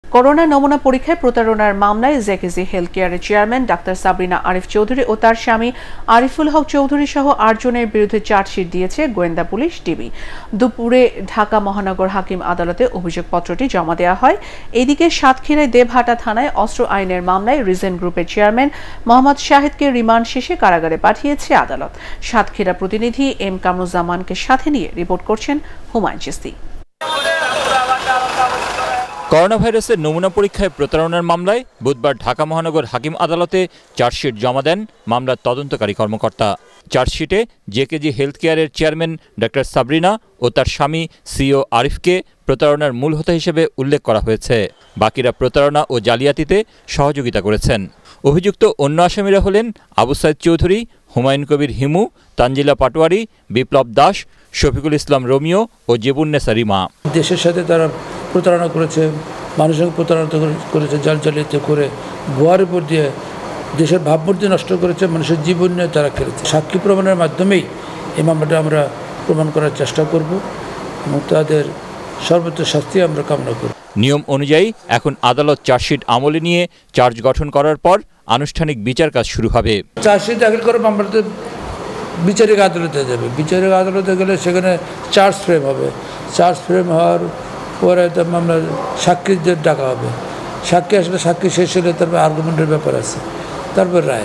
Corona নমুনা পরীক্ষায় প্রতারণার মামলায় জেকেজি হেলথ কেয়ারের চেয়ারম্যান ডাক্তার সাবরিনা আরিফ চৌধুরী ও তার স্বামী আরিফুল হক চৌধুরী সহ ৮ জনের বিরুদ্ধে চার্জশিট দিয়েছে গোয়েন্দা পুলিশ ডিবি। দুপুরে ঢাকা মহানগর হাকিম আদালতে অভিযোগপত্রটি জমা দেওয়া হয়। এদিকে সাতক্ষীরায় দেবহাটা থানায় অস্ত্র আইনের মামলায় রিজেন্ট গ্রুপের চেয়ারম্যান মোহাম্মদ শাহেদকে রিমান্ড শেষে কারাগারে পাঠিয়েছে আদালত। সাতক্ষীরা প্রতিনিধি এম কামরুজ্জামানকে সাথে নিয়ে রিপোর্ট করছেন হুমায়ুন চিস্তি। করোনা ভাইরাসের নমুনা পরীক্ষায় প্রতারণার মামলায় বুধবার ঢাকা মহানগর হাকিম আদালতে চার্জশিট জমা দেন মামলার তদন্তকারী কর্মকর্তা। চার্জশিটে জেকেজি হেলথ কেয়ারের চেয়ারম্যান ডাক্তার সাবরিনা ও তার স্বামী সিও আরিফকে প্রতারণার মূল হোতা হিসেবে উল্লেখ করা হয়েছে। বাকিরা প্রতারণা ও জালিয়াতিতে সহযোগিতা করেছেন। অভিযুক্ত অন্য আসামিরা হলেন আবু সাইদ চৌধুরী, হুমায়ুন কবির হিমু, তানজিলা পাটোয়ারি, বিপ্লব দাস, শফিকুল ইসলাম রোমিও ও জেবুন্নেসা রিমা। দেশের সাথে তারা প্রতারণা করেছে, মানুষের প্রতারণা করেছে, জালিয়াতি করে ভুয়ার উপর দিয়ে দেশের ভাবমূর্তি নষ্ট করেছে, মানুষের জীবন নিয়ে তারা খেলেছে। সাক্ষী প্রমাণের মাধ্যমেই এই মামলাটা আমরা প্রমাণ করার চেষ্টা করব এবং তাদের সর্বোচ্চ শাস্তি আমরা কামনা করব। নিয়ম অনুযায়ী এখন আদালত চার্জশিট আমলে নিয়ে চার্জ গঠন করার পর আনুষ্ঠানিক বিচার কাজ শুরু হবে। চার্জশিট দাখিল করে মামলাতে বিচারিক আদালতে যাবে। বিচারিক আদালতে গেলে সেখানে চার্জ ফ্রেম হবে। চার্জ ফ্রেম হওয়ার পরে মামলার সাক্ষীদের ডাকা হবে। সাক্ষী আসলে সাক্ষী শেষ হলে তারপর আর্গুমেন্টের ব্যাপার আছে, তারপর রায়।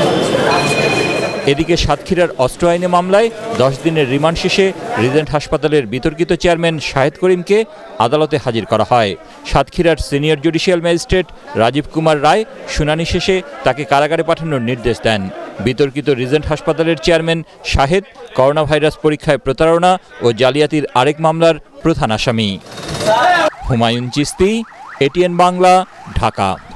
এদিকে সাতক্ষীরার অস্ত্র আইনে মামলায় 10 দিনের রিমান্ড শেষে রিজেন্ট হাসপাতালের বিতর্কিত চেয়ারম্যান শাহেদ করিমকে আদালতে হাজির করা হয়। সাতক্ষীরার senior judicial magistrate Rajib Kumar Roy শুনানি শেষে তাকে কারাগারে পাঠানোর নির্দেশ দেন। বিতর্কিত রিজেন্ট হাসপাতালের চেয়ারম্যান শাহেদ করোনা ভাইরাস পরীক্ষায় প্রতারণা ও জালিয়াতির আরেক মামলার প্রধান আসামি। হুমায়ুন চিস্তি, এটিএন বাংলা, ঢাকা।